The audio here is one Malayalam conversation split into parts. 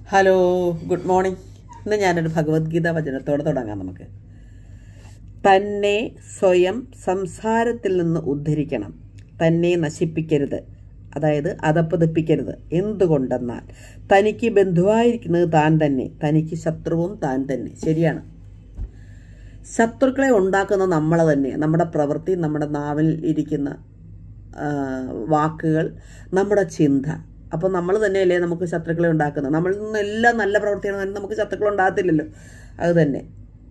Hello, good morning. ഇന്ന് ഞാനൊരു ഭഗവത്ഗീത വചനത്തോടെ തുടങ്ങാം. നമുക്ക് തന്നെ സ്വയം സംസാരത്തിൽ നിന്ന് ഉദ്ധരിക്കണം, തന്നെ നശിപ്പിക്കരുത്, അതായത് അധപ്പതിപ്പിക്കരുത്. എന്തുകൊണ്ടെന്നാൽ തനിക്ക് ബന്ധുവായിരിക്കുന്നത് താൻ തന്നെ, തനിക്ക് ശത്രുവും താൻ തന്നെ. ശരിയാണ്. ശത്രുക്കളെ ഉണ്ടാക്കുന്ന നമ്മൾ തന്നെ, നമ്മുടെ പ്രവൃത്തി, നമ്മുടെ നാവിൽ ഇരിക്കുന്ന വാക്കുകൾ, നമ്മുടെ ചിന്ത. അപ്പോൾ നമ്മൾ തന്നെയല്ലേ നമുക്ക് ശത്രുക്കളെ ഉണ്ടാക്കുന്നത്. നമ്മളിൽ നിന്നെല്ലാം നല്ല പ്രവൃത്തിയാണ്, നമുക്ക് ശത്രുക്കൾ ഉണ്ടാകത്തില്ലല്ലോ. അത് തന്നെ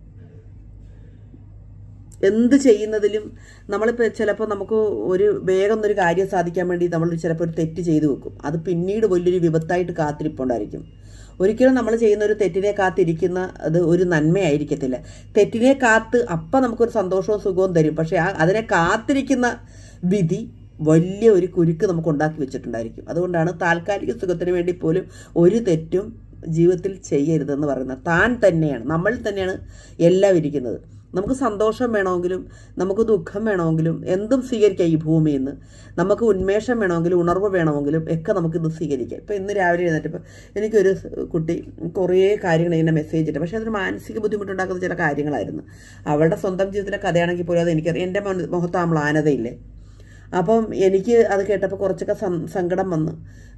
എന്ത് ചെയ്യുന്നതിലും നമ്മളിപ്പോൾ ചിലപ്പോൾ നമുക്ക് വേഗം ഒരു കാര്യം സാധിക്കാൻ വേണ്ടി നമ്മൾ ചിലപ്പോൾ ഒരു തെറ്റ് ചെയ്തു വെക്കും. അത് പിന്നീട് വലിയൊരു വിപത്തായിട്ട് കാത്തിരിപ്പുണ്ടായിരിക്കും. ഒരിക്കലും നമ്മൾ ചെയ്യുന്ന ഒരു തെറ്റിനെ കാത്തിരിക്കുന്ന അത് ഒരു നന്മയായിരിക്കത്തില്ല. തെറ്റിനെ കാത്ത് അപ്പം നമുക്കൊരു സന്തോഷവും സുഖവും തരും. പക്ഷേ അതിനെ കാത്തിരിക്കുന്ന വിധി വലിയ ഒരു കുരുക്ക് നമുക്ക് ഉണ്ടാക്കി വെച്ചിട്ടുണ്ടായിരിക്കും. അതുകൊണ്ടാണ് താൽക്കാലിക സുഖത്തിന് വേണ്ടി പോലും ഒരു തെറ്റും ജീവിതത്തിൽ ചെയ്യരുതെന്ന് പറയുന്നത്. താൻ തന്നെയാണ്, നമ്മൾ തന്നെയാണ് എല്ലാം ഇരിക്കുന്നത്. നമുക്ക് സന്തോഷം വേണമെങ്കിലും നമുക്ക് ദുഃഖം വേണമെങ്കിലും എന്തും സ്വീകരിക്കാം ഈ ഭൂമിയിൽ നിന്ന്. നമുക്ക് ഉന്മേഷം വേണമെങ്കിലും ഉണർവ് വേണമെങ്കിലും ഒക്കെ നമുക്കിത് സ്വീകരിക്കാം. ഇപ്പോൾ ഇന്ന് രാവിലെ എഴുന്നേറ്റപ്പോൾ എനിക്കൊരു കുട്ടി കുറേ കാര്യങ്ങൾ ഇങ്ങനെ മെസ്സേജ് ഇട്ട്, പക്ഷേ അതൊരു മാനസിക ബുദ്ധിമുട്ടുണ്ടാക്കുന്ന ചില കാര്യങ്ങളായിരുന്നു. അവളുടെ സ്വന്തം ജീവിതത്തിലെ കഥയാണെങ്കിൽ പോലും അത് എനിക്കറിയാം. എൻ്റെ മുഖത്ത് ആ മ്ലാനതയില്ലേ. അപ്പം എനിക്ക് അത് കേട്ടപ്പോൾ കുറച്ചൊക്കെ സങ്കടം വന്നു.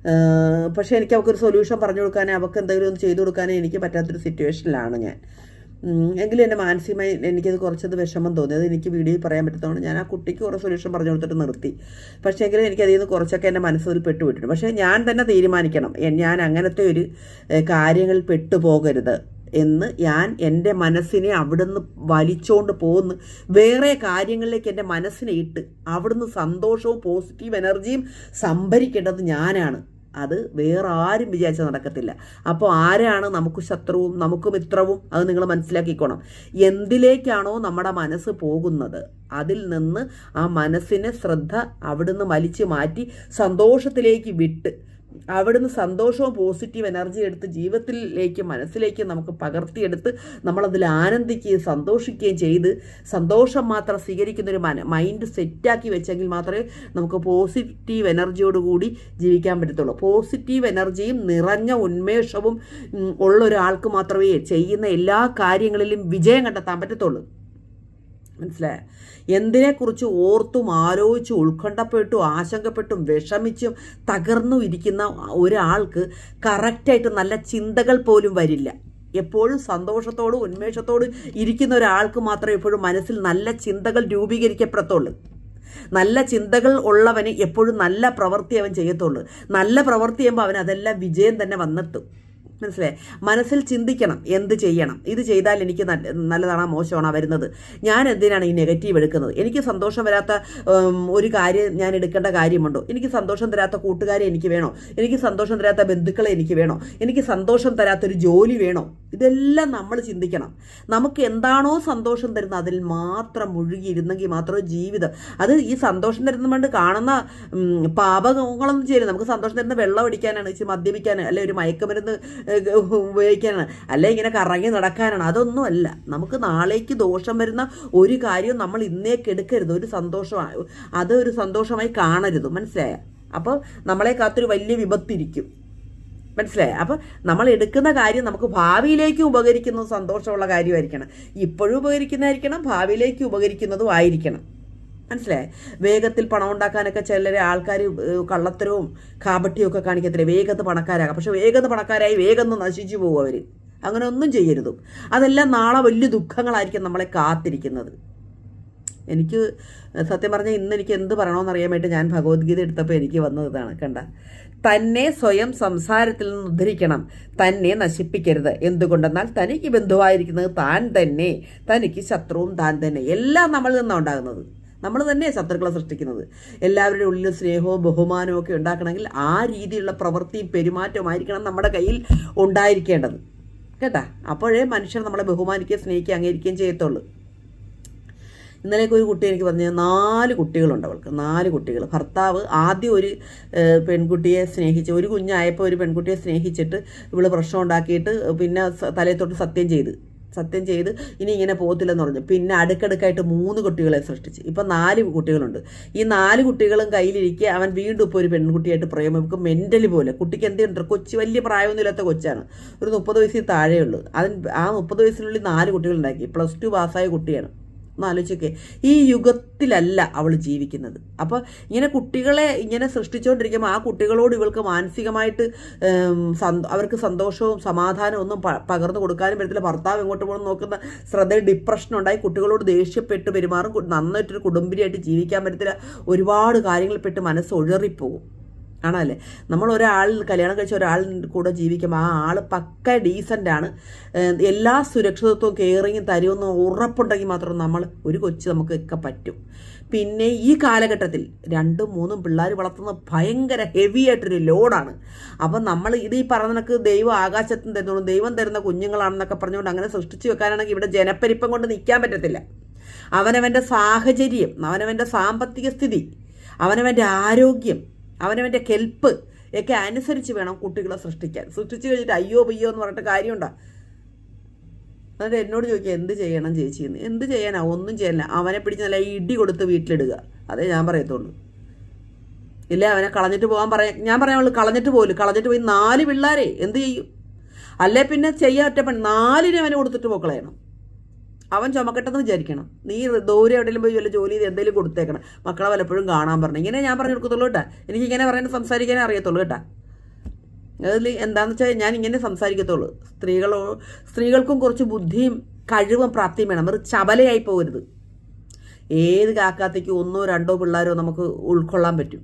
പക്ഷേ എനിക്ക് അവൾക്കൊരു സൊല്യൂഷൻ പറഞ്ഞു കൊടുക്കാനേ, അവൾക്ക് എന്തെങ്കിലും ഒന്ന് ചെയ്തു കൊടുക്കാനേ എനിക്ക് പറ്റാത്തൊരു സിറ്റുവേഷനിലാണ് ഞാൻ. എങ്കിലും എൻ്റെ മാനസികമായി എനിക്കത് കുറച്ചത് വിഷമം തോന്നി. അത് എനിക്ക് വീഡിയോയിൽ പറയാൻ പറ്റത്തുകൊണ്ട് ഞാൻ ആ കുട്ടിക്ക് കുറേ സൊല്യൂഷൻ പറഞ്ഞു കൊടുത്തിട്ട് നിർത്തി. പക്ഷേ എങ്കിലും എനിക്കതിൽ നിന്ന് കുറച്ചൊക്കെ എൻ്റെ മനസ്സിൽ പെട്ടുവിട്ടിട്ടുണ്ട്. പക്ഷേ ഞാൻ തന്നെ തീരുമാനിക്കണം, ഞാൻ അങ്ങനത്തെ ഒരു കാര്യങ്ങളിൽ പെട്ടുപോകരുത് എന്ന്. ഞാൻ എൻ്റെ മനസ്സിനെ അവിടുന്ന് വലിച്ചുകൊണ്ട് പോകുന്നു വേറെ കാര്യങ്ങളിലേക്ക് എൻ്റെ മനസ്സിനെ ഇട്ട് അവിടുന്ന് സന്തോഷവും പോസിറ്റീവ് എനർജിയും സംഭരിക്കേണ്ടത് ഞാനാണ്. അത് വേറെ ആരും വിചാരിച്ചാൽ നടക്കത്തില്ല. അപ്പോൾ ആരാണ് നമുക്ക് ശത്രുവും നമുക്ക് മിത്രവും? അത് നിങ്ങൾ മനസ്സിലാക്കിക്കോണം. എന്തിലേക്കാണോ നമ്മുടെ മനസ്സ് പോകുന്നത് അതിൽ നിന്ന് ആ മനസ്സിനെ ശ്രദ്ധ അവിടുന്ന് വലിച്ചു മാറ്റി സന്തോഷത്തിലേക്ക് വിട്ട് അവിടുന്ന് സന്തോഷവും പോസിറ്റീവ് എനർജി എടുത്ത് ജീവിതത്തിലേക്ക് മനസ്സിലേക്ക് നമുക്ക് പകർത്തിയെടുത്ത് നമ്മളതിൽ ആനന്ദിക്കുകയും സന്തോഷിക്കുകയും ചെയ്ത് സന്തോഷം മാത്രം സ്വീകരിക്കുന്നൊരു മൈൻഡ് സെറ്റാക്കി വെച്ചെങ്കിൽ മാത്രമേ നമുക്ക് പോസിറ്റീവ് എനർജിയോടുകൂടി ജീവിക്കാൻ പറ്റത്തുള്ളൂ. പോസിറ്റീവ് എനർജിയും നിറഞ്ഞ ഉന്മേഷവും ഉള്ള ഒരാൾക്ക് മാത്രമേ ചെയ്യുന്ന എല്ലാ കാര്യങ്ങളിലും വിജയം കണ്ടെത്താൻ പറ്റത്തുള്ളൂ. മനസ്സിലായോ? എന്തിനെക്കുറിച്ച് ഓർത്തും ആലോചിച്ചും ഉത്കണ്ഠപ്പെട്ടും ആശങ്കപ്പെട്ടും വിഷമിച്ചും തകർന്നും ഇരിക്കുന്ന ഒരാൾക്ക് കറക്റ്റായിട്ട് നല്ല ചിന്തകൾ പോലും വരില്ല. എപ്പോഴും സന്തോഷത്തോടും ഉന്മേഷത്തോടും ഇരിക്കുന്ന ഒരാൾക്ക് മാത്രമേ എപ്പോഴും മനസ്സിൽ നല്ല ചിന്തകൾ രൂപീകരിക്കപ്പെടത്തുള്ളൂ. നല്ല ചിന്തകൾ ഉള്ളവന് എപ്പോഴും നല്ല പ്രവൃത്തി അവൻ ചെയ്യത്തുള്ളൂ. നല്ല പ്രവൃത്തി ചെയ്യുമ്പോൾ അവൻ അതെല്ലാം വിജയം തന്നെ വന്നെത്തും. മനസ്സിലായി? മനസ്സിൽ ചിന്തിക്കണം, എന്ത് ചെയ്യണം, ഇത് ചെയ്താൽ എനിക്ക് നല്ലതാണോ മോശമാണോ വരുന്നത്, ഞാൻ എന്തിനാണ് ഈ നെഗറ്റീവ് എടുക്കുന്നത്, എനിക്ക് സന്തോഷം വരാത്ത ഒരു കാര്യം ഞാൻ എടുക്കേണ്ട കാര്യമുണ്ടോ, എനിക്ക് സന്തോഷം തരാത്ത കൂട്ടുകാരെ എനിക്ക് വേണോ, എനിക്ക് സന്തോഷം തരാത്ത ബന്ധുക്കളെ എനിക്ക് വേണോ, എനിക്ക് സന്തോഷം തരാത്തൊരു ജോലി വേണോ, ഇതെല്ലാം നമ്മൾ ചിന്തിക്കണം. നമുക്ക് എന്താണോ സന്തോഷം തരുന്നത് അതിൽ മാത്രം മുഴുകിയിരുന്നെങ്കിൽ മാത്രമേ ജീവിതം, അത് ഈ സന്തോഷം തരുന്ന കൊണ്ട് കാണുന്ന പാപങ്ങളൊന്നും ചെയ്യില്ല. നമുക്ക് സന്തോഷം തരുന്ന വെള്ളം അടിക്കാനാണ്, മദ്യപിക്കാനാണ്, അല്ലെ ഒരു മയക്കുമരുന്ന് ഉപയോഗിക്കാനാണ്, അല്ലെ ഇങ്ങനെ കറങ്ങി നടക്കാനാണ്. അതൊന്നും അല്ല. നമുക്ക് നാളേക്ക് ദോഷം വരുന്ന ഒരു കാര്യവും നമ്മൾ ഇന്നേക്ക് എടുക്കരുത്. ഒരു സന്തോഷമായി അതൊരു സന്തോഷമായി കാണരുത്. മനസ്സിലായ? അപ്പോൾ നമ്മളെ കാത്തൊരു വലിയ വിപത്തിരിക്കും. മനസ്സിലായ? അപ്പോൾ നമ്മൾ എടുക്കുന്ന കാര്യം നമുക്ക് ഭാവിയിലേക്ക് ഉപകരിക്കുന്ന സന്തോഷമുള്ള കാര്യമായിരിക്കണം. ഇപ്പോഴും ഉപകരിക്കുന്നതായിരിക്കണം, ഭാവിയിലേക്ക് ഉപകരിക്കുന്നതും ആയിരിക്കണം. മനസ്സിലായേ? വേഗത്തിൽ പണം ഉണ്ടാക്കാനൊക്കെ ചിലരെ ആൾക്കാർ കള്ളത്തരവും കാപട്യവും ഒക്കെ കാണിക്കത്തില്ല. വേഗത്ത് പണക്കാരാകാം, പക്ഷെ വേഗത്ത് പണക്കാരായി വേഗം നശിച്ചു പോകും അവർ. അങ്ങനെ ഒന്നും ചെയ്യരുത്. അതെല്ലാം നാളെ വലിയ ദുഃഖങ്ങളായിരിക്കും നമ്മളെ കാത്തിരിക്കുന്നത്. എനിക്ക് സത്യം പറഞ്ഞാൽ ഇന്ന് എനിക്ക് എന്ത് പറയണമെന്ന് അറിയാൻ വേണ്ടി ഞാൻ ഭഗവത്ഗീത എടുത്തപ്പോൾ എനിക്ക് വന്നതാണ്. കണ്ട, തന്നെ സ്വയം സംസാരത്തിൽ നിന്ന് ഉദ്ധരിക്കണം, തന്നെ നശിപ്പിക്കരുത്. എന്തുകൊണ്ടെന്നാൽ തനിക്ക് ബന്ധുവായിരിക്കുന്നത് താൻ തന്നെ, തനിക്ക് ശത്രുവും താൻ തന്നെ. എല്ലാം നമ്മളിൽ നിന്നാണ് ഉണ്ടാകുന്നത്. നമ്മൾ തന്നെയാണ് ശത്രുക്കളെ സൃഷ്ടിക്കുന്നത്. എല്ലാവരുടെ ഉള്ളിൽ സ്നേഹവും ബഹുമാനവും ഒക്കെ ഉണ്ടാക്കണമെങ്കിൽ ആ രീതിയിലുള്ള പ്രവൃത്തിയും പെരുമാറ്റവും ആയിരിക്കണം നമ്മുടെ കയ്യിൽ ഉണ്ടായിരിക്കേണ്ടത്. കേട്ടാ? അപ്പോഴേ മനുഷ്യർ നമ്മളെ ബഹുമാനിക്കുകയും സ്നേഹിക്കുകയും അംഗീകരിക്കുകയും ചെയ്യത്തുള്ളൂ. ഇന്നലേക്ക് ഒരു കുട്ടി എനിക്ക് പറഞ്ഞു, 4 കുട്ടികളുണ്ട് അവൾക്ക്. 4 കുട്ടികൾ. ഭർത്താവ് ആദ്യം ഒരു പെൺകുട്ടിയെ സ്നേഹിച്ച്, ഒരു കുഞ്ഞായപ്പോൾ ഒരു പെൺകുട്ടിയെ സ്നേഹിച്ചിട്ട് ഇവള് പ്രശ്നം ഉണ്ടാക്കിയിട്ട് പിന്നെ തലയിൽ തൊട്ട് സത്യം ചെയ്ത് സത്യം ചെയ്ത് ഇനി ഇങ്ങനെ പോകത്തില്ലെന്ന് പറഞ്ഞു. പിന്നെ അടുക്കടുക്കായിട്ട് 3 കുട്ടികളെ സൃഷ്ടിച്ച്. ഇപ്പം 4 കുട്ടികളുണ്ട്. ഈ 4 കുട്ടികളും കയ്യിലിരിക്കുക. അവൻ വീണ്ടും ഇപ്പോൾ ഒരു പെൺകുട്ടിയായിട്ട് പ്രേമിക്കും. മെൻ്റലി പോലെ. കുട്ടിക്ക് എന്തുണ്ട്, കൊച്ചു വലിയ പ്രായമൊന്നുമില്ലാത്ത കൊച്ചാണ്, ഒരു 30 വയസ്സിൽ താഴെയുള്ളൂ. ആ 30 വയസ്സിനുള്ളിൽ 4 കുട്ടികളുണ്ടാക്കി. +2 പാസ്സായ കുട്ടിയാണ്. ആലോചിച്ചൊക്കെ. ഈ യുഗത്തിലല്ല അവൾ ജീവിക്കുന്നത്. അപ്പോൾ ഇങ്ങനെ കുട്ടികളെ ഇങ്ങനെ സൃഷ്ടിച്ചുകൊണ്ടിരിക്കുമ്പോൾ ആ കുട്ടികളോട് ഇവൾക്ക് മാനസികമായിട്ട് അവർക്ക് സന്തോഷവും സമാധാനവും ഒന്നും പകർന്നു കൊടുക്കാനും പറ്റത്തില്ല. ഭർത്താവ് എങ്ങോട്ട് പോകണം നോക്കുന്ന ശ്രദ്ധയിൽ ഡിപ്രഷൻ ഉണ്ടായി, കുട്ടികളോട് ദേഷ്യപ്പെട്ട് പെരുമാറും, നന്നായിട്ടൊരു കുടുംബിനിയായിട്ട് ജീവിക്കാൻ പറ്റത്തില്ല. ഒരുപാട് കാര്യങ്ങളിൽപ്പെട്ട് മനസ്സ് ഒഴറിപ്പോകും. ആണല്ലേ? നമ്മൾ ഒരാൾ കല്യാണം കഴിച്ച ഒരാളിൻ്റെ കൂടെ ജീവിക്കുമ്പോൾ ആ ആൾ പക്ക ഡീസൻ്റാണ്, എല്ലാ സുരക്ഷിതത്വവും കെയറിങ്ങും തരുമെന്ന് ഉറപ്പുണ്ടെങ്കിൽ മാത്രം നമ്മൾ ഒരു കൊച്ചു നമുക്കൊക്കെ പറ്റും. പിന്നെ ഈ കാലഘട്ടത്തിൽ 2ഉം 3ഉം പിള്ളേർ വളർത്തുന്നത് ഭയങ്കര ഹെവി ആയിട്ടൊരു ലോഡാണ്. അപ്പം നമ്മൾ ഇത് ഈ പറഞ്ഞ ദൈവം ആകാശത്തും തരുന്നു, ദൈവം തരുന്ന കുഞ്ഞുങ്ങളാണെന്നൊക്കെ പറഞ്ഞുകൊണ്ട് അങ്ങനെ സൃഷ്ടിച്ച് വെക്കാനാണെങ്കിൽ ഇവിടെ ജനപ്പെരുപ്പം കൊണ്ട് നിൽക്കാൻ പറ്റത്തില്ല. അവനവൻ്റെ സാഹചര്യം, അവനവൻ്റെ സാമ്പത്തിക സ്ഥിതി, അവനവൻ്റെ ആരോഗ്യം, അവനവൻ്റെ കെൽപ്പ് ഒക്കെ അനുസരിച്ച് വേണം കുട്ടികളെ സൃഷ്ടിക്കാൻ. സൃഷ്ടിച്ച് കഴിഞ്ഞിട്ട് അയ്യോ പയ്യോ എന്ന് പറഞ്ഞിട്ട് കാര്യമുണ്ടോ? എന്നിട്ട് എന്നോട് ചോദിക്കുക എന്ത് ചെയ്യണം ചേച്ചിന്ന്. എന്ത് ചെയ്യാനാ? ഒന്നും ചെയ്യാനില്ല. അവനെ പിടിച്ച് നല്ല ഇടി കൊടുത്ത് വീട്ടിലിടുക, അതേ ഞാൻ പറയത്തുള്ളൂ. ഇല്ല അവനെ കളഞ്ഞിട്ട് പോകാൻ ഞാൻ പറയാനുള്ളൂ. കളഞ്ഞിട്ട് പോയി 4 പിള്ളേരെ എന്ത് ചെയ്യും? അല്ലേ പിന്നെ ചെയ്യാൻ ഒറ്റപ്പണി 4നെ അവന് കൊടുത്തിട്ട് പോക്കളയണം. അവൻ ചുമക്കട്ടെന്ന് വിചാരിക്കണം. നീ ദൂരെ എവിടെയെങ്കിലും പോയി വല്ല ജോലി ചെയ്ത് എന്തെങ്കിലും കൊടുത്തേക്കണം. മക്കളെ പലപ്പോഴും കാണാൻ പറഞ്ഞു. ഇങ്ങനെ ഞാൻ പറഞ്ഞു കൊടുക്കത്തുള്ളൂ കേട്ടാ. എനിക്കിങ്ങനെ പറയാൻ സംസാരിക്കാനേ അറിയത്തുള്ളൂ കേട്ടാ. അതിൽ എന്താണെന്ന് വെച്ചാൽ ഞാൻ ഇങ്ങനെ സംസാരിക്കത്തുള്ളൂ. സ്ത്രീകൾക്കും കുറച്ച് ബുദ്ധിയും കഴിവും പ്രാപ്തിയും വേണം. അവർ ചപലയായി പോകരുത്. ഏത് കാക്കാത്തേക്ക് 1ഓ 2ഓ പിള്ളേരോ നമുക്ക് ഉൾക്കൊള്ളാൻ പറ്റും.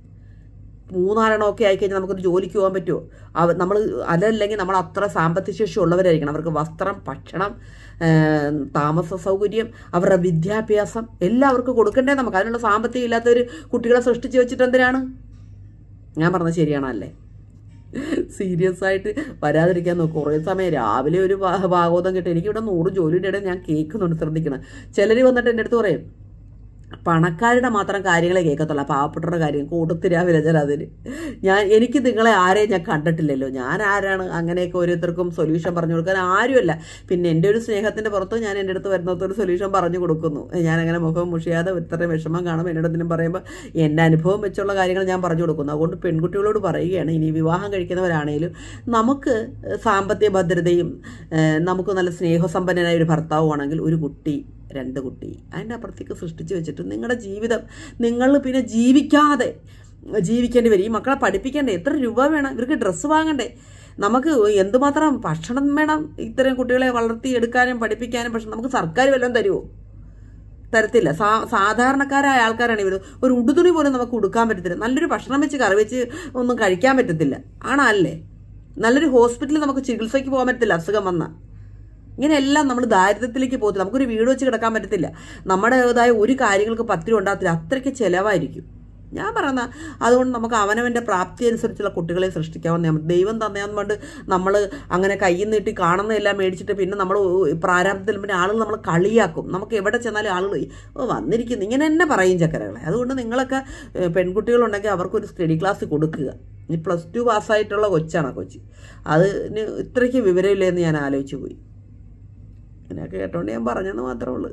3-4 ഒക്കെ ആയിക്കഴിഞ്ഞാൽ നമുക്കൊരു ജോലിക്ക് പോകാൻ പറ്റുമോ? നമ്മൾ അതല്ലെങ്കിൽ നമ്മൾ അത്ര സാമ്പത്തിക ശേഷി ഉള്ളവരായിരിക്കണം. അവർക്ക് വസ്ത്രം, ഭക്ഷണം, താമസ സൗകര്യം, അവരുടെ വിദ്യാഭ്യാസം എല്ലാവർക്കും കൊടുക്കണ്ടേ നമുക്ക്? അതിനുള്ള സാമ്പത്തികം ഇല്ലാത്തവർ കുട്ടികളെ സൃഷ്ടിച്ച് വെച്ചിട്ട് എന്തിനാണ്? ഞാൻ പറഞ്ഞത് ശരിയാണല്ലേ? സീരിയസ് ആയിട്ട് വരാതിരിക്കാൻ നോക്കും. കുറേ സമയം രാവിലെ ഒരു ഭാഗവതം കിട്ടും. എനിക്കിവിടെ 100 ജോലിയുടെ ഇടയിൽ ഞാൻ കേൾക്കുന്നുണ്ട്, ശ്രദ്ധിക്കണം. ചിലർ വന്നിട്ട് എൻ്റെ അടുത്ത് പറയും പണക്കാരുടെ മാത്രം കാര്യങ്ങളെ കേൾക്കത്തുള്ളൂ, പാവപ്പെട്ടവരുടെ കാര്യം കൊടുത്തിരാ വിരചന. അതിന് എനിക്ക് നിങ്ങളെ ആരെയും ഞാൻ കണ്ടിട്ടില്ലല്ലോ. ഞാൻ ആരാണ് അങ്ങനെയൊക്കെ ഓരോരുത്തർക്കും സൊല്യൂഷൻ പറഞ്ഞു കൊടുക്കാൻ? ആരുമല്ല. പിന്നെ എൻ്റെ ഒരു സ്നേഹത്തിൻ്റെ പുറത്ത് ഞാൻ എൻ്റെ അടുത്ത് വരുന്നതൊരു സൊല്യൂഷൻ പറഞ്ഞു കൊടുക്കുന്നു. ഞാനങ്ങനെ മുഖം മുഷിയാതെ ഇത്രയും വിഷമം കാണുമ്പോൾ എന്നോട് എന്തിനും പറയുമ്പോൾ എൻ്റെ അനുഭവം വെച്ചുള്ള കാര്യങ്ങൾ ഞാൻ പറഞ്ഞു കൊടുക്കുന്നു. അതുകൊണ്ട് പെൺകുട്ടികളോട് പറയുകയാണ്, ഇനി വിവാഹം കഴിക്കുന്നവരാണെങ്കിലും നമുക്ക് സാമ്പത്തിക ഭദ്രതയും നമുക്ക് നല്ല സ്നേഹസമ്പന്നനായ ഒരു ഭർത്താവുമാണെങ്കിൽ ഒരു കുട്ടി 2 കുട്ടി അതിൻ്റെ അപ്പുറത്തേക്ക് സൃഷ്ടിച്ച് വെച്ചിട്ട് നിങ്ങളുടെ ജീവിതം നിങ്ങൾ പിന്നെ ജീവിക്കേണ്ടി വരും. ഈ മക്കളെ പഠിപ്പിക്കേണ്ടേ? എത്ര രൂപ വേണം? ഇവർക്ക് ഡ്രസ്സ് വാങ്ങണ്ടേ? നമുക്ക് എന്തുമാത്രം ഭക്ഷണം വേണം ഇത്തരം കുട്ടികളെ വളർത്തിയെടുക്കാനും പഠിപ്പിക്കാനും? പക്ഷെ നമുക്ക് സർക്കാർ വല്ലതും തരുമോ? തരത്തില്ല. സാധാരണക്കാരായ ആൾക്കാരാണ് ഇവർ. ഒരു ഉടുതുണി പോലും നമുക്ക് ഉടുക്കാൻ പറ്റത്തില്ല. നല്ലൊരു ഭക്ഷണം വെച്ച് കറി വെച്ച് ഒന്നും കഴിക്കാൻ പറ്റത്തില്ല. ആണല്ലേ? നല്ലൊരു ഹോസ്പിറ്റലിൽ നമുക്ക് ചികിത്സയ്ക്ക് പോകാൻ പറ്റത്തില്ല അസുഖം വന്നാൽ. ഇങ്ങനെയെല്ലാം നമ്മൾ ദാരിദ്ര്യത്തിലേക്ക് പോകത്തില്ല. നമുക്കൊരു വീട് വെച്ച് കിടക്കാൻ പറ്റത്തില്ല. നമ്മുടേതായ ഒരു കാര്യങ്ങൾക്ക് 10 രൂപ ഉണ്ടാകത്തില്ല. അത്രയ്ക്ക് ചിലവായിരിക്കും. ഞാൻ പറയുന്ന അതുകൊണ്ട് നമുക്ക് അവനവൻ്റെ പ്രാപ്തി അനുസരിച്ചുള്ള കുട്ടികളെ സൃഷ്ടിക്കാവുന്ന ദൈവം തന്നെയാന്ന് കൊണ്ട് നമ്മൾ അങ്ങനെ കയ്യിൽ നീട്ടി കാണുന്നതെല്ലാം മേടിച്ചിട്ട് പിന്നെ നമ്മൾ പ്രാരാബ്ധത്തിൽ പിന്നെ ആളുകൾ നമ്മൾ കളിയാക്കും. നമുക്ക് എവിടെ ചെന്നാലും ആളുകൾ വന്നിരിക്കുന്നു ഇങ്ങനെ തന്നെ പറയും ചക്കരകളെ. അതുകൊണ്ട് നിങ്ങളൊക്കെ പെൺകുട്ടികളുണ്ടെങ്കിൽ അവർക്കൊരു സ്റ്റഡി ക്ലാസ് കൊടുക്കുക. ഈ +2 പാസ്സായിട്ടുള്ള കൊച്ചാണ് കൊച്ചി. അതിന് ഇത്രയ്ക്ക് വിവരമില്ലെന്ന് ഞാൻ ആലോചിച്ച് പോയി. അങ്ങനെയൊക്കെ കേട്ടോണ്ട് ഞാൻ പറഞ്ഞെന്ന് മാത്രമേ ഉള്ളൂ.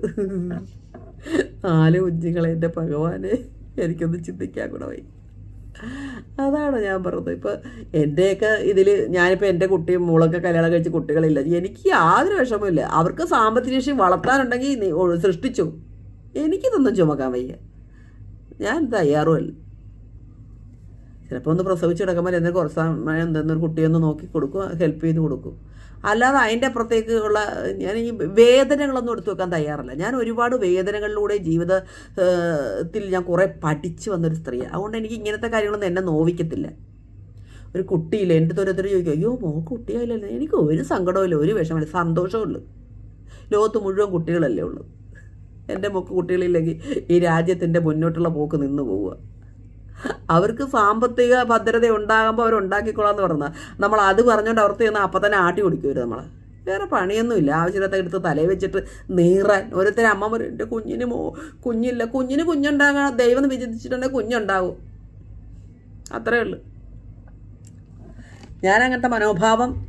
4 കുഞ്ഞുങ്ങളെ എൻ്റെ ഭഗവാനെ എനിക്കൊന്ന് ചിന്തിക്കാൻ കൂടെ പോയി. അതാണ് ഞാൻ പറഞ്ഞത്. ഇപ്പോൾ എൻ്റെയൊക്കെ ഇതിൽ ഞാനിപ്പോൾ എൻ്റെ കുട്ടിയും മോളൊക്കെ കല്യാണം കഴിച്ച് കുട്ടികളില്ല. എനിക്ക് യാതൊരു വിഷമമില്ല. അവർക്ക് സാമ്പത്തിക ശേഷി വളർത്താനുണ്ടെങ്കിൽ സൃഷ്ടിച്ചു. എനിക്കിതൊന്നും ചുമക്കാൻ വയ്യ. ഞാൻ തയ്യാറുമല്ല. ചിലപ്പോൾ ഒന്ന് പ്രസവിച്ച് കിടക്കുമ്പോൾ എന്തെങ്കിലും കുറച്ച് സമയം എന്തെന്നൊരു കുട്ടിയൊന്ന് നോക്കി കൊടുക്കും, ഹെൽപ്പ് ചെയ്ത് കൊടുക്കും. അല്ലാതെ അതിൻ്റെ അപ്പുറത്തേക്കുള്ള ഞാൻ ഈ വേദനകളൊന്നും എടുത്തു വെക്കാൻ തയ്യാറല്ല. ഞാൻ ഒരുപാട് വേദനകളിലൂടെ ജീവിതത്തിൽ ഞാൻ കുറേ പഠിച്ചു വന്നൊരു സ്ത്രീയാണ്. അതുകൊണ്ട് എനിക്ക് ഇങ്ങനത്തെ കാര്യങ്ങളൊന്നും എന്നെ നോവിക്കത്തില്ല. ഒരു കുട്ടിയില്ല. എൻ്റെ ഓരോരുത്തർ ചോദിക്കും അയ്യോ മോൾക്ക് കുട്ടിയായില്ലല്ലോ. എനിക്ക് ഒരു സങ്കടമില്ല, ഒരു വിഷമമില്ല, സന്തോഷമുള്ളൂ. ലോകത്ത് മുഴുവൻ കുട്ടികളല്ലേ ഉള്ളൂ. എൻ്റെ മോൾക്ക് കുട്ടികളില്ലെങ്കിൽ ഈ രാജ്യത്തിൻ്റെ മുന്നോട്ടുള്ള പോക്ക് നിന്ന് പോവുക. അവർക്ക് സാമ്പത്തിക ഭദ്രത ഉണ്ടാകുമ്പോൾ അവരുണ്ടാക്കിക്കൊള്ളാന്ന് പറഞ്ഞാൽ നമ്മൾ അത് പറഞ്ഞുകൊണ്ട് അവർക്ക് ചെന്ന് അപ്പം തന്നെ ആട്ടി കുടിക്കുമല്ലോ. നമ്മൾ വേറെ പണിയൊന്നുമില്ല. ആവശ്യമില്ലാത്ത എടുത്ത് തലയിൽ വെച്ചിട്ട് നീറാൻ ഓരോരുത്തരും അമ്മമാർ എൻ്റെ കുഞ്ഞില്ല, കുഞ്ഞുണ്ടാകാൻ ദൈവം വിചാരിച്ചിട്ടുണ്ടെങ്കിൽ കുഞ്ഞുണ്ടാകും. അത്രയേ ഉള്ളൂ. ഞാനങ്ങനത്തെ മനോഭാവം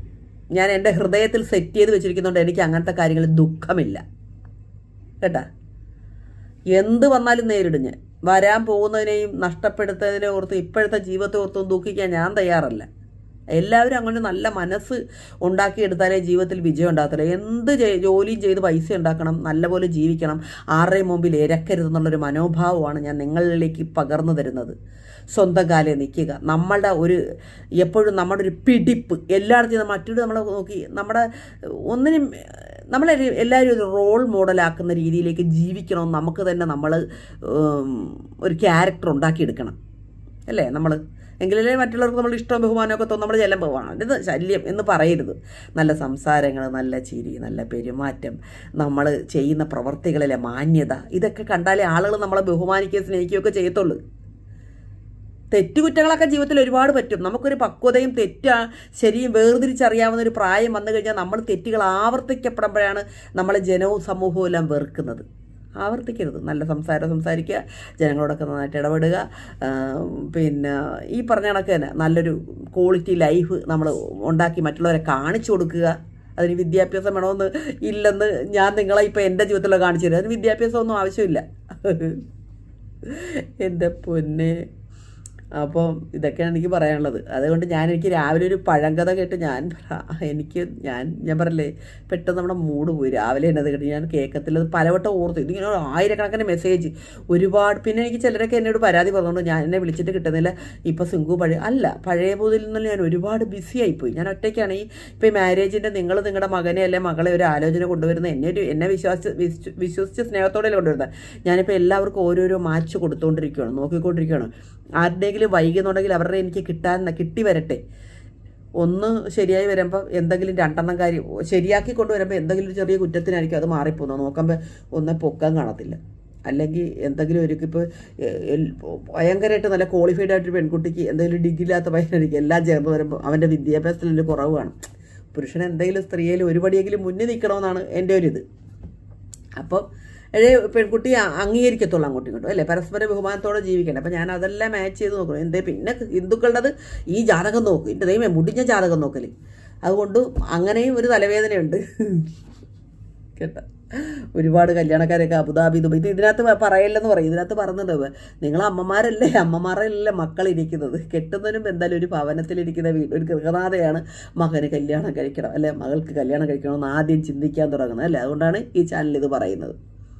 ഞാൻ എൻ്റെ ഹൃദയത്തിൽ സെറ്റ് ചെയ്ത് വെച്ചിരിക്കുന്നതുകൊണ്ട് എനിക്ക് അങ്ങനത്തെ കാര്യങ്ങളിൽ ദുഃഖമില്ല കേട്ടാ. എന്ത് വന്നാലും നേരിടും ഞാൻ. വരാൻ പോകുന്നതിനെയും നഷ്ടപ്പെടുത്തതിനെ ഓർത്ത് ഇപ്പോഴത്തെ ജീവിതത്തെ ഓർത്തും ദുഃഖിക്കാൻ ഞാൻ തയ്യാറല്ല. എല്ലാവരും അങ്ങനെ നല്ല മനസ്സ് ഉണ്ടാക്കിയെടുത്താലേ ജീവിതത്തിൽ വിജയം ഉണ്ടാകത്തില്ല. എന്ത് ജോലിയും ചെയ്ത് പൈസ ഉണ്ടാക്കണം, നല്ലപോലെ ജീവിക്കണം, ആരുടെയും മുമ്പിൽ ഇരക്കരുതെന്നുള്ളൊരു മനോഭാവമാണ് ഞാൻ നിങ്ങളിലേക്ക് പകർന്നു തരുന്നത്. സ്വന്തം കാലേ നിൽക്കുക. നമ്മളുടെ എപ്പോഴും നമ്മുടെ ഒരു പിടിപ്പ് എല്ലായിടത്തും മറ്റൊരു നമ്മളെ നോക്കി നമ്മുടെ ഒന്നിനും നമ്മളെ എല്ലാവരും ഒരു റോൾ മോഡലാക്കുന്ന രീതിയിലേക്ക് ജീവിക്കണം. നമുക്ക് തന്നെ നമ്മൾ ഒരു ക്യാരക്ടർ ഉണ്ടാക്കിയെടുക്കണം അല്ലേ നമ്മൾ. എങ്കിലല്ലേ മറ്റുള്ളവർക്ക് നമ്മൾ ഇഷ്ടവും ബഹുമാനമൊക്കെ തോന്നും. നമ്മൾ ചെല്ലാൻ പോവാണ് ഇത് ശല്യം എന്ന് പറയരുത്. നല്ല സംസാരങ്ങൾ, നല്ല ചിരി, നല്ല പെരുമാറ്റം, നമ്മൾ ചെയ്യുന്ന പ്രവർത്തികളിലെ മാന്യത, ഇതൊക്കെ കണ്ടാലേ ആളുകൾ നമ്മളെ ബഹുമാനിക്കുകയും സ്നേഹിക്കുകയൊക്കെ ചെയ്യത്തുള്ളൂ. തെറ്റുകുറ്റങ്ങളൊക്കെ ജീവിതത്തിൽ ഒരുപാട് പറ്റും. നമുക്കൊരു പക്വതയും ശരിയും വേർതിരിച്ചറിയാവുന്ന ഒരു പ്രായം വന്നു കഴിഞ്ഞാൽ നമ്മൾ തെറ്റുകൾ ആവർത്തിക്കപ്പെടുമ്പോഴാണ് നമ്മളെ ജനവും സമൂഹവും എല്ലാം വെറുക്കുന്നത്. ആവർത്തിക്കരുത്. നല്ല സംസാരിക്കുക, ജനങ്ങളോടൊക്കെ നന്നായിട്ട് ഇടപെടുക. പിന്നെ ഈ പറഞ്ഞ കണക്ക് തന്നെ നല്ലൊരു ക്വാളിറ്റി ലൈഫ് നമ്മൾ ഉണ്ടാക്കി മറ്റുള്ളവരെ കാണിച്ചു കൊടുക്കുക. അതിന് വിദ്യാഭ്യാസം വേണമെന്ന് ഇല്ലെന്ന് ഞാൻ നിങ്ങളെ ഇപ്പോൾ എൻ്റെ ജീവിതത്തിലൊക്കെ കാണിച്ചു തരും. അതിന് വിദ്യാഭ്യാസമൊന്നും ആവശ്യമില്ല എൻ്റെ പൊന്നെ. അപ്പം ഇതൊക്കെയാണ് എനിക്ക് പറയാനുള്ളത്. അതുകൊണ്ട് എനിക്ക് രാവിലെ ഒരു പഴങ്കഥ കേട്ട് ഞാൻ പറയല്ലേ, പെട്ടെന്ന് നമ്മുടെ മൂഡ് പോയി. രാവിലെ എന്നത് കേട്ട് ഞാൻ കേൾക്കത്തില്ല. അത് പലവട്ടം ഓർത്തു. ഇതിങ്ങനെ ആയിരക്കണക്കിന് മെസ്സേജ് ഒരുപാട്. പിന്നെ എനിക്ക് ചിലരൊക്കെ എന്നോട് പരാതി പറഞ്ഞുകൊണ്ട് എന്നെ വിളിച്ചിട്ട് കിട്ടുന്നില്ല. ഇപ്പോൾ സിംഗു പഴയ മുതൽ നിന്നുള്ള ഞാൻ ഒരുപാട് ബിസി ആയിപ്പോയി. ഞാൻ ഒറ്റയ്ക്കാണ്. ഇപ്പോൾ ഈ മാരേജിൻ്റെ നിങ്ങളുടെ മകനെ അല്ലെ മകളെ ഒരു ആലോചന കൊണ്ടുവരുന്നത് എന്നെ വിശ്വസിച്ച് സ്നേഹത്തോടെ കൊണ്ടുവരുന്നത്. ഞാനിപ്പോൾ എല്ലാവർക്കും ഓരോരോ മാച്ച് കൊടുത്തുകൊണ്ടിരിക്കുകയാണ്, നോക്കിക്കൊണ്ടിരിക്കുകയാണ്. ആരുടെയെങ്കിലും വൈകുന്നുണ്ടെങ്കിൽ അവരുടെ എനിക്ക് കിട്ടി വരട്ടെ. ഒന്ന് ശരിയായി വരുമ്പോൾ എന്തെങ്കിലും രണ്ടെണ്ണം കാര്യം ശരിയാക്കി കൊണ്ടുവരുമ്പോൾ എന്തെങ്കിലും ഒരു ചെറിയ കുറ്റത്തിനായിരിക്കും അത് മാറിപ്പോകുന്നത്. നോക്കുമ്പോൾ ഒന്നും പൊക്കാൻ കാണത്തില്ല. അല്ലെങ്കിൽ എന്തെങ്കിലും ഇപ്പോൾ ഭയങ്കരമായിട്ട് നല്ല ക്വാളിഫൈഡ് ആയിട്ടൊരു പെൺകുട്ടിക്ക് എന്തെങ്കിലും ഡിഗ്രി ഇല്ലാത്ത പയ്യനായിരിക്കും. എല്ലാം ചേർന്ന് വരുമ്പോൾ അവൻ്റെ വിദ്യാഭ്യാസത്തിൽ കുറവ് കാണും. പുരുഷൻ എന്തെങ്കിലും സ്ത്രീയിൽ ഒരുപടിയെങ്കിലും മുന്നിൽ നിൽക്കണമെന്നാണ് എൻ്റെ ഒരിത്. അപ്പം പെൺകുട്ടി അംഗീകരിക്കത്തുള്ളൂ അങ്ങോട്ടും ഇങ്ങോട്ടും അല്ലേ, പരസ്പര ബഹുമാനത്തോടെ ജീവിക്കണ്ടേ. അപ്പം ഞാൻ അതെല്ലാം മാച്ച് ചെയ്ത് നോക്കണം. പിന്നെ ഹിന്ദുക്കളുടേത് ഈ ജാതകം നോക്കും. എൻ്റെ ദൈവമേ മുടിഞ്ഞ ജാതകം നോക്കല്. അതുകൊണ്ട് അങ്ങനെയും ഒരു തലവേദനയുണ്ട് കേട്ടോ. ഒരുപാട് കല്യാണക്കാരൊക്കെ അബുദാബി ദുബൈ ഇതിനകത്ത് പറയല്ലെന്ന് പറയും. ഇതിനകത്ത് പറഞ്ഞിട്ട് നിങ്ങൾ അമ്മമാരല്ലേ മക്കളിരിക്കുന്നത്. കെട്ടുന്നതിനും എന്തായാലും ഒരു ഭവനത്തിലിരിക്കുന്ന ഒരു ഗൃഹനാഥയാണ് മകന് കല്യാണം കഴിക്കണം അല്ലെ മകൾക്ക് കല്യാണം കഴിക്കണമെന്ന് ആദ്യം ചിന്തിക്കാൻ തുടങ്ങുന്നത് അല്ലേ. അതുകൊണ്ടാണ് ഈ ചാനൽ ഇത് പറയുന്നത്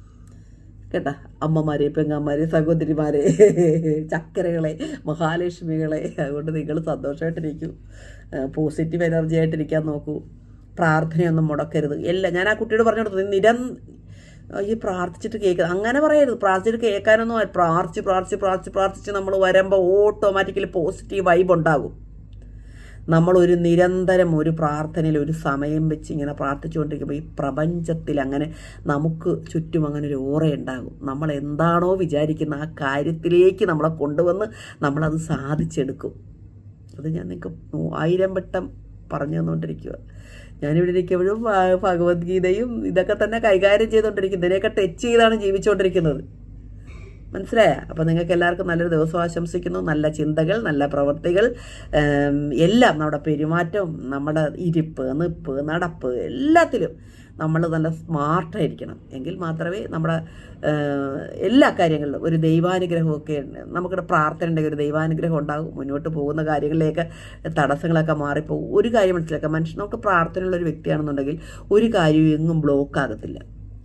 കേട്ടാ. അമ്മമാരെ, പെങ്ങന്മാരെ, സഹോദരിമാരെ, ചക്കരകളെ, മഹാലക്ഷ്മികളെ, അതുകൊണ്ട് നിങ്ങൾ സന്തോഷമായിട്ടിരിക്കൂ, പോസിറ്റീവ് എനർജി ആയിട്ടിരിക്കാൻ നോക്കൂ. പ്രാർത്ഥനയൊന്നും മുടക്കരുത്. എല്ലാം ഞാൻ ആ കുട്ടിയോട് പറഞ്ഞു കൊടുത്തത്. ഈ പ്രാർത്ഥിച്ചിട്ട് കേൾക്കുക അങ്ങനെ പറയരുത്. പ്രാർത്ഥിച്ചിട്ട് കേൾക്കാനൊന്നും പ്രാർത്ഥിച്ച് നമ്മൾ വരുമ്പോൾ ഓട്ടോമാറ്റിക്കലി പോസിറ്റീവ് വൈബ് ഉണ്ടാകും. നമ്മളൊരു നിരന്തരം ഒരു പ്രാർത്ഥനയിൽ ഒരു സമയം വെച്ച് ഇങ്ങനെ പ്രാർത്ഥിച്ചുകൊണ്ടിരിക്കുമ്പോൾ ഈ പ്രപഞ്ചത്തിൽ അങ്ങനെ നമുക്ക് ചുറ്റും അങ്ങനെ ഒരു ഓറയുണ്ടാകും. നമ്മൾ എന്താണോ വിചാരിക്കുന്ന ആ കാര്യത്തിലേക്ക് നമ്മളെ കൊണ്ടുവന്ന് നമ്മളത് സാധിച്ചെടുക്കും. അത് ഞാൻ നിങ്ങൾക്ക് 1000 വട്ടം പറഞ്ഞു തന്നുകൊണ്ടിരിക്കുക. ഞാനിവിടെ ഇരിക്കുമ്പോഴും ഭഗവത്ഗീതയും ഇതൊക്കെ തന്നെ കൈകാര്യം ചെയ്തുകൊണ്ടിരിക്കും. ഇതിനെയൊക്കെ ടച്ച് ചെയ്താണ് ജീവിച്ചുകൊണ്ടിരിക്കുന്നത്. മനസ്സിലായ? അപ്പോൾ നിങ്ങൾക്ക് എല്ലാവർക്കും നല്ലൊരു ദിവസം ആശംസിക്കുന്നു. നല്ല ചിന്തകൾ, നല്ല പ്രവൃത്തികൾ, എല്ലാം നമ്മുടെ പെരുമാറ്റവും നമ്മുടെ ഇരിപ്പ്, നിപ്പ്, നടപ്പ് എല്ലാത്തിലും നമ്മൾ നല്ല സ്മാർട്ടായിരിക്കണം. എങ്കിൽ മാത്രമേ നമ്മുടെ എല്ലാ കാര്യങ്ങളിലും ഒരു ദൈവാനുഗ്രഹമൊക്കെ നമുക്കിവിടെ പ്രാർത്ഥന ഉണ്ടെങ്കിൽ ഒരു ദൈവാനുഗ്രഹം ഉണ്ടാകും. മുന്നോട്ട് പോകുന്ന കാര്യങ്ങളിലേക്ക് തടസ്സങ്ങളൊക്കെ മാറിപ്പോകും. ഒരു കാര്യം മനസ്സിലാക്കാം, മനുഷ്യൻ നമുക്ക് പ്രാർത്ഥനയുള്ളൊരു വ്യക്തിയാണെന്നുണ്ടെങ്കിൽ ഒരു കാര്യവും എങ്ങും ബ്ലോക്ക് ആകത്തില്ല.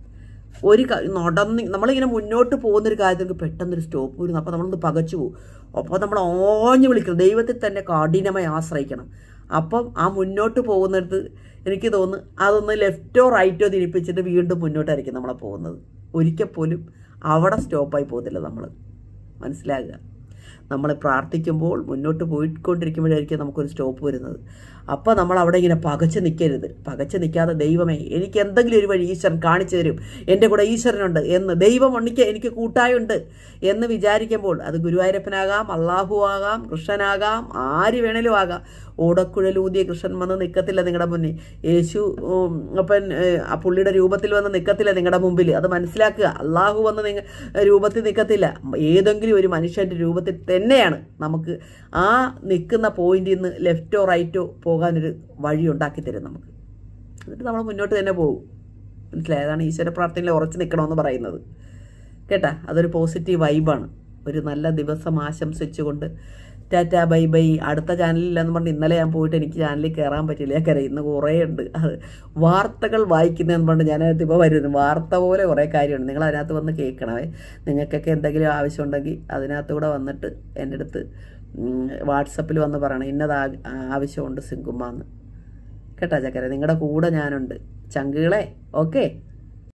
നമ്മളിങ്ങനെ മുന്നോട്ട് പോകുന്നൊരു കാര്യത്തിൽ പെട്ടെന്നൊരു സ്റ്റോപ്പ് വരുന്നു. അപ്പോൾ നമ്മളൊന്ന് പകച്ചു പോകും. അപ്പോൾ നമ്മൾ ഓഞ്ഞു വിളിക്കണം, ദൈവത്തിൽ തന്നെ കഠിനമായി ആശ്രയിക്കണം. അപ്പം ആ മുന്നോട്ട് പോകുന്നിടത്ത് എനിക്ക് തോന്നുന്നു അതൊന്ന് ലെഫ്റ്റോ റൈറ്റോ തിരിപ്പിച്ചിട്ട് വീണ്ടും മുന്നോട്ടായിരിക്കും നമ്മളെ പോകുന്നത്. ഒരിക്കൽ പോലും അവിടെ സ്റ്റോപ്പായി പോകത്തില്ല നമ്മൾ. മനസ്സിലാകുക. നമ്മൾ പ്രാർത്ഥിക്കുമ്പോൾ മുന്നോട്ട് പോയിക്കൊണ്ടിരിക്കുമ്പോഴായിരിക്കും നമുക്കൊരു സ്റ്റോപ്പ് വരുന്നത്. അപ്പോൾ നമ്മൾ അവിടെ ഇങ്ങനെ പകച്ച് നിൽക്കരുത്. പകച്ച് നിൽക്കാതെ ദൈവമേ എനിക്ക് എന്തെങ്കിലും ഒരു വഴി ഈശ്വരൻ കാണിച്ചു തരും, എൻ്റെ കൂടെ ഈശ്വരനുണ്ട് എന്ന്, ദൈവം എനിക്ക് കൂട്ടായുണ്ട് എന്ന് വിചാരിക്കുമ്പോൾ അത് ഗുരുവായൂരപ്പനാകാം, അള്ളാഹു ആകാം, കൃഷ്ണനാകാം, ആര് വേണേലും ആകാം. ഓടക്കുഴലൂതിയ കൃഷ്ണൻ വന്ന് നിൽക്കത്തില്ല നിങ്ങളുടെ മുന്നിൽ. യേശു അപ്പം ആ പുള്ളിയുടെ രൂപത്തിൽ വന്ന് നിൽക്കത്തില്ല നിങ്ങളുടെ മുമ്പിൽ. അത് മനസ്സിലാക്കുക. അള്ളാഹു വന്ന് രൂപത്തിൽ നിൽക്കത്തില്ല. ഏതെങ്കിലും ഒരു മനുഷ്യൻ്റെ രൂപത്തിൽ തന്നെയാണ് നമുക്ക് ആ നിൽക്കുന്ന പോയിന്റിൽ നിന്ന് ലെഫ്റ്റോ റൈറ്റോ പോകാനൊരു വഴി ഉണ്ടാക്കി തരും നമുക്ക്. എന്നിട്ട് നമ്മൾ മുന്നോട്ട് തന്നെ പോകും. മനസ്സിലായി? അതാണ് ഈശ്വര പ്രാർത്ഥനയിൽ ഉറച്ചു നിൽക്കണമെന്ന് പറയുന്നത് കേട്ടാ. അതൊരു പോസിറ്റീവ് വൈബാണ്. ഒരു നല്ല ദിവസം ആശംസിച്ചുകൊണ്ട് ടാറ്റാ ബൈ ബൈ. അടുത്ത ചാനലില്ലെന്ന് പറഞ്ഞ് ഇന്നലെ ഞാൻ പോയിട്ട് എനിക്ക് ചാനലിൽ കയറാൻ പറ്റില്ല. ഇന്ന് കുറേ ഉണ്ട്. അത് വാർത്തകൾ വായിക്കുന്നതെന്ന് പറഞ്ഞിട്ട് ഞാനതിനകത്ത് ഇപ്പോൾ വരുന്നു. വാർത്ത പോലെ കുറേ കാര്യമുണ്ട്. നിങ്ങൾ അതിനകത്ത് വന്ന് കേൾക്കണമേ. നിങ്ങൾക്കൊക്കെ എന്തെങ്കിലും ആവശ്യമുണ്ടെങ്കിൽ അതിനകത്തൂടെ വന്നിട്ട് എൻ്റെ അടുത്ത് വാട്സപ്പിൽ വന്ന് പറയണം, ഇന്നത് ആവശ്യമുണ്ട് സിങ്കുമ്മ എന്ന്. കേട്ടാ ചക്കര, നിങ്ങളുടെ കൂടെ ഞാനുണ്ട് ചങ്കുകളെ. ഓക്കെ.